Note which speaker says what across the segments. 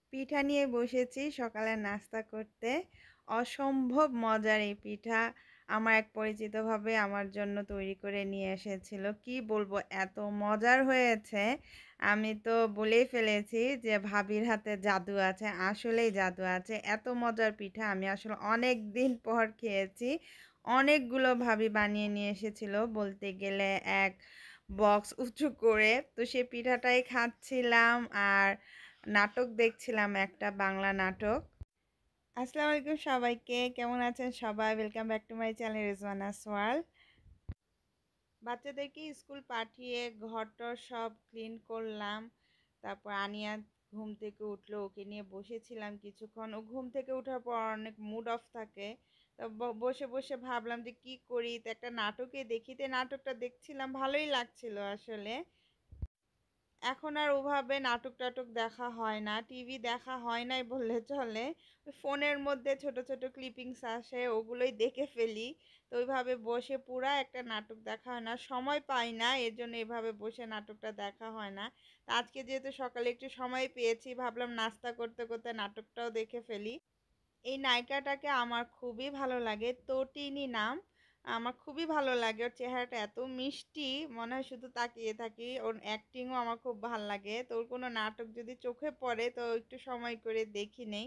Speaker 1: পিঠা নিয়ে বসেছি সকালে নাস্তা করতে। অসম্ভব মজার এই পিঠা আমার এক পরিচিতভাবে আমার জন্য তৈরি করে নিয়ে এসেছিল। কি বলবো এত মজার হয়েছে। আমি তো বলেই ফেলেছি যে ভাবির হাতে জাদু আছে। আসলেই জাদু আছে। এত মজার পিঠা আমি আসলে অনেক দিন পর খেয়েছি। অনেকগুলো ভাবি বানিয়ে নিয়ে এসেছিল বলতে গেলে এক বক্স উঁচু করে। তো সেই পিঠাটাই খাচ্ছিলাম আর নাটক দেখছিলাম একটা বাংলা নাটক। আসসালামু আলাইকুম সবাইকে, কেমন আছেন সবাই? Welcome back to my channel Rizwana's world. বাচ্চাদেরকে স্কুল পাঠিয়ে ঘরটর সব ক্লিন করলাম। তারপর আনিয়া ঘুম থেকে উঠলো, ওকে নিয়ে বসেছিলাম কিছুক্ষণ। ও ঘুম থেকে ওঠার পর অনেক মুড অফ থাকে। তো বসে বসে ভাবলাম যে কি করি, তো একটা নাটকে দেখি। তো নাটকটা দেখছিলাম, ভালোই লাগছিল আসলে। এখন আর ওভাবে নাটক টাটক দেখা হয় না, টিভি দেখা হয় নাই বললে চলে। ওই ফোনের মধ্যে ছোট ছোট ক্লিপিংস আসে, ওগুলোই দেখে ফেলি। তো ওইভাবে বসে পুরা একটা নাটক দেখা হয় না, সময় পাই না, এর জন্য এভাবে বসে নাটকটা দেখা হয় না। তা আজকে যেহেতু সকালে একটু সময় পেয়েছি, ভাবলাম নাস্তা করতে করতে নাটকটাও দেখে ফেলি। এই নায়িকাটাকে আমার খুবই ভালো লাগে, তটিনী নাম। আমার খুবই ভালো লাগে, ওর চেহারাটা এত মিষ্টি, মনে হয় শুধু তাকিয়ে থাকি। ওর অ্যাক্টিংও আমার খুব ভালো লাগে। তো ওর কোনো নাটক যদি চোখে পড়ে তো একটু সময় করে দেখি নেই।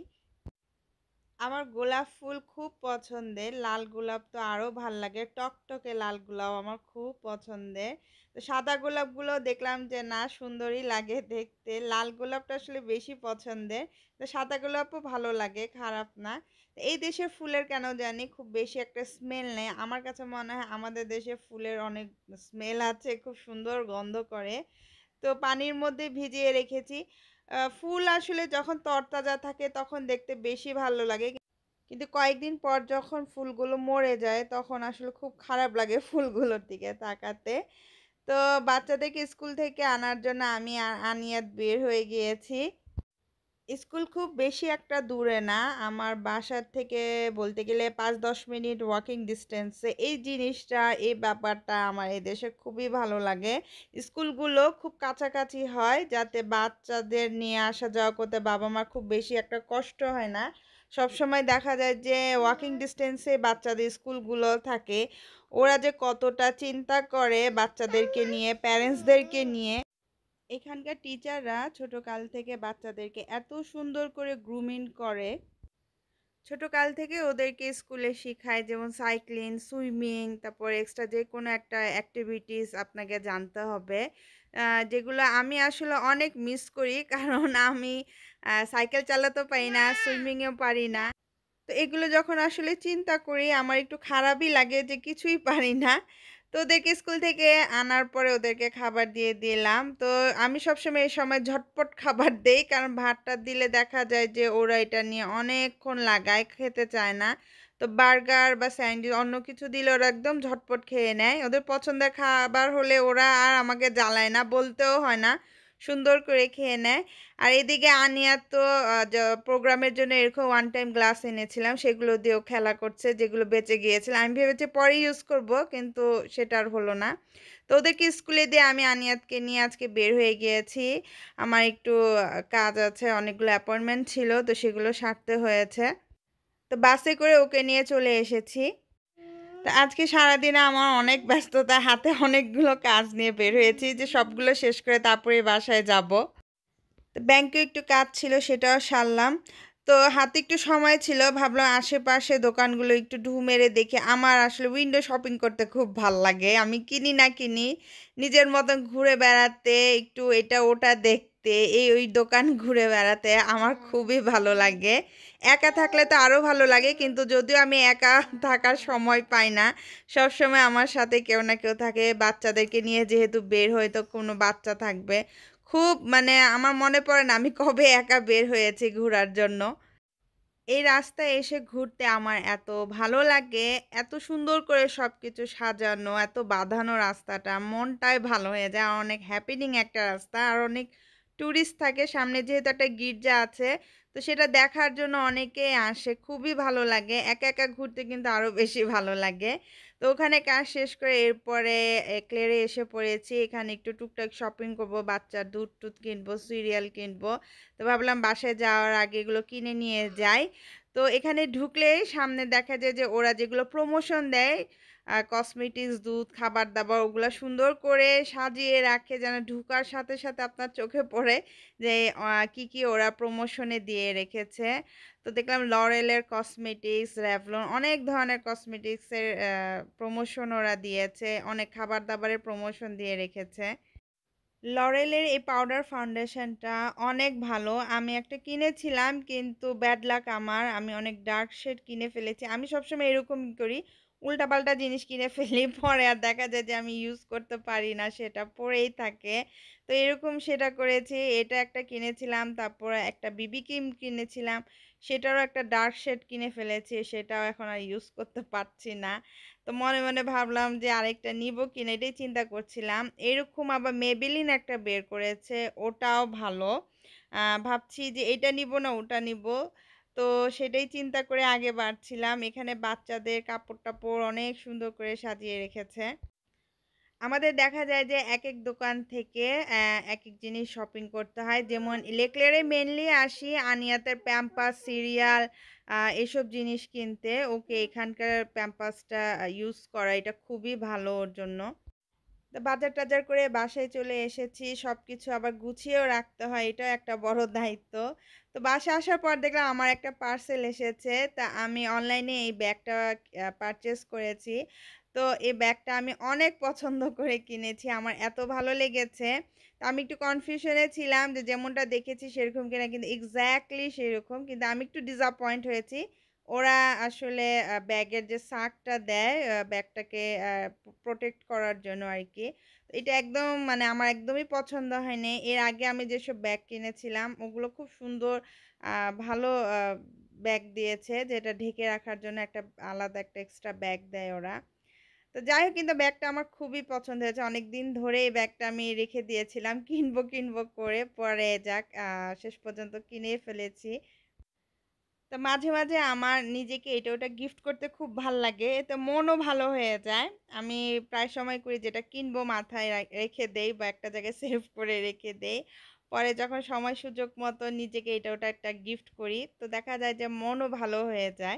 Speaker 1: আমার গোলাপ ফুল খুব পছন্দের, লাল গোলাপ তো আরো ভাল লাগে, টকটকে লাল গোলাপ আমার খুব পছন্দের। তো সাদা গোলাপগুলো দেখলাম যে না, সুন্দরই লাগে দেখতে, লাল গোলাপটা আসলে বেশি পছন্দের। তো সাদা গোলাপও ভালো লাগে, খারাপ না। তো এই দেশের ফুলের কেন জানি খুব বেশি একটা স্মেল নেই, আমার কাছে মনে হয় আমাদের দেশে ফুলের অনেক স্মেল আছে, খুব সুন্দর গন্ধ করে। তো পানির মধ্যে ভিজিয়ে রেখেছি। ফুল আসলে যখন তরতাজা থাকে তখন দেখতে বেশি ভালো লাগে, কিন্তু কয়েকদিন পর যখন ফুলগুলো মরে যায় তখন আসলে খুব খারাপ লাগে ফুলগুলোর দিকে তাকাতে। তো বাচ্চাদেরকে স্কুল থেকে আনার জন্য আমি আর আনিয়াত বের হয়ে গিয়েছি। স্কুল খুব বেশি একটা দূরে না, আমার বাসার থেকে বলতে গেলে 5-10 মিনিট ওয়াকিং ডিস্টেন্সে। এই জিনিসটা, এই ব্যাপারটা আমার এদেশে খুবই ভালো লাগে। স্কুলগুলো খুব কাছাকাছি হয় যাতে বাচ্চাদের নিয়ে আসা যাওয়া করতে বাবা মার খুব বেশি একটা কষ্ট হয় না। সব সময় দেখা যায় যে ওয়াকিং ডিস্টেন্সে বাচ্চাদের স্কুলগুলো থাকে। ওরা যে কতটা চিন্তা করে বাচ্চাদেরকে নিয়ে, প্যারেন্টসদেরকে নিয়ে। এখানকার টিচাররা ছোট কাল থেকে বাচ্চাদেরকে এত সুন্দর করে গ্রুমিং করে, ছোট কাল থেকে ওদেরকে স্কুলে শেখায়, যেমন সাইক্লিং, সুইমিং, তারপর এক্সট্রা যে কোনো একটা অ্যাক্টিভিটিস আপনাকে জানতে হবে। যেগুলো আমি আসলে অনেক মিস করি কারণ আমি সাইকেল চালাতেও পারি না, সুইমিংয়েও পারি না। তো এগুলো যখন আসলে চিন্তা করি আমার একটু খারাপই লাগে যে কিছুই পারি না। তো ওদেরকে স্কুল থেকে আনার পরে ওদেরকে খাবার দিয়ে দিলাম। তো আমি সবসময় এই সময় ঝটপট খাবার দেই, কারণ ভাতটা দিলে দেখা যায় যে ওরা এটা নিয়ে অনেকক্ষণ লাগায়, খেতে চায় না। তো বার্গার বা স্যান্ডউইচ অন্য কিছু দিলে ওরা একদম ঝটপট খেয়ে নেয়। ওদের পছন্দের খাবার হলে ওরা আর আমাকে জ্বালায় না, বলতেও হয় না, সুন্দর করে খেয়ে নেয়। আর এদিকে আনিয়া তো প্রোগ্রামের জন্য এরকম ওয়ান টাইম গ্লাস এনেছিলাম, সেগুলো দিয়েও খেলা করছে, যেগুলো বেঁচে গিয়েছিল। আমি ভেবেছি পরে ইউজ করব, কিন্তু সেটা আর হলো না। তো ওদেরকে স্কুলে দিয়ে আমি আনিয়াতকে নিয়ে আজকে বের হয়ে গিয়েছি। আমার একটু কাজ আছে, অনেকগুলো অ্যাপয়েন্টমেন্ট ছিল, তো সেগুলো সারতে হয়েছে। তো বাসে করে ওকে নিয়ে চলে এসেছি। তো আজকে সারাদিনে আমার অনেক ব্যস্ততা, হাতে অনেকগুলো কাজ নিয়ে বের হয়েছি যে সবগুলো শেষ করে তারপরে বাসায় যাব। তো ব্যাংকে একটু কাজ ছিল, সেটাও সারলাম। তো হাতে একটু সময় ছিল, ভাবলাম আশেপাশে দোকানগুলো একটু ঢু মেরে দেখি। আমার আসলে উইন্ডো শপিং করতে খুব ভাল লাগে, আমি কিনি না কিনি, নিজের মতন ঘুরে বেড়াতে, একটু এটা ওটা দেখতে, এই ওই দোকান ঘুরে বেড়াতে আমার খুবই ভালো লাগে। একা থাকলে তো আরও ভালো লাগে, কিন্তু যদিও আমি একা থাকার সময় পাই না, সব সময় আমার সাথে কেউ না কেউ থাকে। বাচ্চাদেরকে নিয়ে যেহেতু বের হই তো কোনো বাচ্চা থাকবে। খুব মানে আমার মনে পড়ে না আমি কবে একা বের হয়েছি ঘোরার জন্য। এই রাস্তায় এসে ঘুরতে আমার এত ভালো লাগে, এত সুন্দর করে সবকিছু সাজানো, এত বাঁধানো রাস্তাটা, মনটাই ভালো হয়ে যায়। আর অনেক হ্যাপিনিং একটা রাস্তা, আর অনেক টুরিস্ট থাকে সামনে যেহেতু একটা গির্জা আছে। তো সেটা দেখার জন্য অনেকেই আসে। খুবই ভালো লাগে। একা, একা ঘুরতে কিন্তু আরো বেশি ভালো লাগে। তো ওখানে কাজ শেষ করে এরপরে এক্লেয়ারে এসে পড়েছি। এখানে একটু টুকটাক শপিং করব। বাচ্চার দুধ-টুধ কিনবো, সিরিয়াল কিনবো। তো ভাবলাম বাসায় যাওয়ার আগে এগুলো কিনে নিয়ে যাই। তো এখানে ঢুকলেই সামনে দেখা যায় যে ওরা যেগুলো প্রমোশন দেয় কসমেটিক্স, দুধ, খাবার-দাবার ওগুলা সুন্দর করে সাজিয়ে রাখে যেন ঢুকার সাথে, সাথে আপনার চোখে পড়ে যে কি, কি ওরা প্রমোশনে দিয়ে রেখেছে। তো দেখলাম লরেলের কসমেটিক্স, রেভলন অনেক ধরনের কসমেটিক্সের প্রমোশন ওরা দিয়েছে। অনেক খাবার-দাবারের প্রমোশন দিয়ে রেখেছে। লরেলের এই পাউডার ফাউন্ডেশনটা অনেক ভালো। আমি একটা কিনেছিলাম কিন্তু ব্যাড লাক আমার। আমি অনেক ডার্ক শেড কিনে ফেলেছি। আমি সবসময় এরকমই করি। উল্টাপাল্টা জিনিস কিনে ফেলি। পরে আর দেখা যায় যে আমি ইউজ করতে পারি না। সেটা পড়েই থাকে। তো এরকম সেটা করেছি। এটা একটা কিনেছিলাম। তারপরে একটা বিবি ক্রিম কিনেছিলাম। সেটারও একটা ডার্ক শেড কিনে ফেলেছি। সেটাও এখন আর ইউজ করতে পারছি না। তো মনে, মনে ভাবলাম যে আরেকটা নিবো কিনা এটাই চিন্তা করছিলাম। এরকম আবার মেবেলিন একটা বের করেছে, ওটাও ভালো। ভাবছি যে এটা নিবো না ওটা নিবো। তো সেটাই চিন্তা করে আগে বাড়ছিলাম। এখানে বাচ্চাদের কাপড়-টাপড় অনেক সুন্দর করে সাজিয়ে রেখেছে। আমাদের দেখা যায় যে একেক দোকান থেকে একেক জিনিস শপিং করতে হয়। যেমন লেক্লেরে মেইনলি আসি আনিয়াতের প্যাম্পাস, সিরিয়াল এসব জিনিস কিনতে। ওকে এখানকার প্যাম্পাসটা ইউজ করা এটা খুবই ভালো ওর জন্য। তো বাজার-টাজার করে বাসায় চলে এসেছি। সবকিছু আবার গুছিয়েও রাখতে হয়। এটাও একটা বড় দায়িত্ব। তো বাসায় আসার পর দেখলাম আমার একটা পার্সেল এসেছে। তা আমি অনলাইনে এই ব্যাগটা পারচেজ করেছি। তো এই ব্যাগটা আমি অনেক পছন্দ করে কিনেছি। আমার এত ভালো লেগেছে। তো আমি একটু কনফিউশনে ছিলাম যে যেমনটা দেখেছি সেরকম কিনা কিন্তু এক্সাক্টলি সেরকম। কিন্তু আমি একটু ডিসঅ্যাপয়েন্ট হয়েছি। ওরা আসলে ব্যাগের যে সাকটা দেয় ব্যাগটাকে প্রোটেক্ট করার জন্য আরকি। এটা একদম মানে আমার একদমই পছন্দ হয়নি। এর আগে আমি যেসব ব্যাগ কিনেছিলাম ওগুলো খুব সুন্দর আ ভালো ব্যাগ দিয়েছে যেটা ঢেকে রাখার জন্য একটা আলাদা একটা এক্সট্রা ব্যাগ দেয় ওরা। তো যাই হোক কিন্তু ব্যাগটা আমার খুবই পছন্দ হয়েছে। অনেকদিন ধরে এই ব্যাগটা আমি রেখে দিয়েছিলাম কিনবো, কিনবো করে। পরে যাক শেষ পর্যন্ত কিনেই ফেলেছি। তো মাঝে, মাঝে আমার নিজেকে এটা ওটা গিফট করতে খুব ভাল লাগে। এতে মনও ভালো হয়ে যায়। আমি প্রায় সময় করি যেটা কিনবো মাথায় রেখে দেই বা একটা জায়গায় সেভ করে রেখে দেই। পরে যখন সময় সুযোগ মতো নিজেকে এটা ওটা একটা গিফট করি। তো দেখা যায় যে মনও ভালো হয়ে যায়।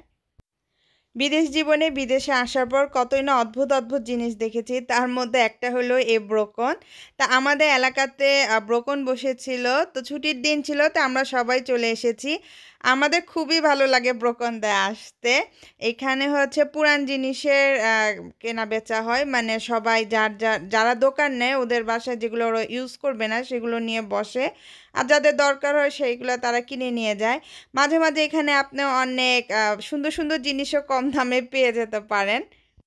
Speaker 1: বিদেশ জীবনে বিদেশে আসার পর কতই না অদ্ভুত, অদ্ভুত জিনিস দেখেছি। তার মধ্যে একটা হলো এই ব্রোকন। তা আমাদের এলাকাতে ব্রোকন বসেছিল। তো ছুটির দিন ছিল তো আমরা সবাই চলে এসেছি। আমাদের খুবই ভালো লাগে ব্রোকন-দেয় আসতে। এখানে হচ্ছে পুরান জিনিসের কেনাবেচা হয়। মানে সবাই যারা দোকান নেয় ওদের বাসায় যেগুলো ওরা ইউজ করবে না সেগুলো নিয়ে বসে। আর যাদের দরকার হয় সেইগুলো তারা কিনে নিয়ে যায়। মাঝে, মাঝে এখানে আপনি অনেক সুন্দর, সুন্দর জিনিসও কম দামে পেয়ে যেতে পারেন।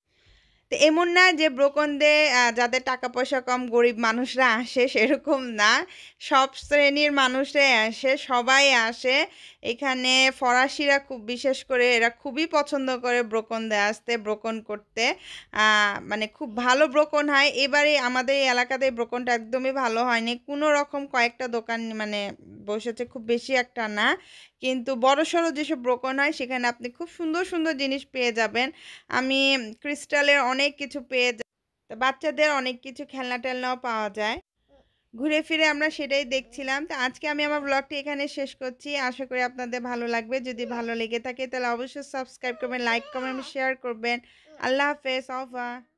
Speaker 1: তো এমন না যে ব্রোকন-দে যাদের টাকা-পয়সা কম গরিব মানুষরা আসে সেরকম না। সব শ্রেণীর মানুষরাই আসে, সবাই আসে। এখানে ফরাসিরা খুব বিশেষ করে এরা খুবই পছন্দ করে ব্রোকন-দে আসতে, ব্রোকন করতে। আ মানে খুব ভালো ব্রোকন হয়। এবারে আমাদের এই এলাকাতে ব্রোকনটা একদমই ভালো হয়নি। কোনরকম কয়েকটা দোকান মানে বসেছে, খুব বেশি একটা না। কিন্তু বড়সড় যেসব ব্রোকন হয় সেখানে আপনি খুব সুন্দর, সুন্দর জিনিস পেয়ে যাবেন। আমি ক্রিস্টালের অনেক কিছু পেয়ে তো বাচ্চাদের অনেক কিছু খেলনা-টেলনাও পাওয়া যায়। ঘুরে ফিরে আমরা সেটাই দেখছিলাম। তো আজকে আমি আমার ব্লগটি এখানে শেষ করছি। আশা করি আপনাদের ভালো লাগবে। যদি ভালো লেগে থাকে তাহলে অবশ্যই সাবস্ক্রাইব করবেন, লাইক, কমেন্ট, শেয়ার করবেন। আল্লাহ হাফেজ। অফা।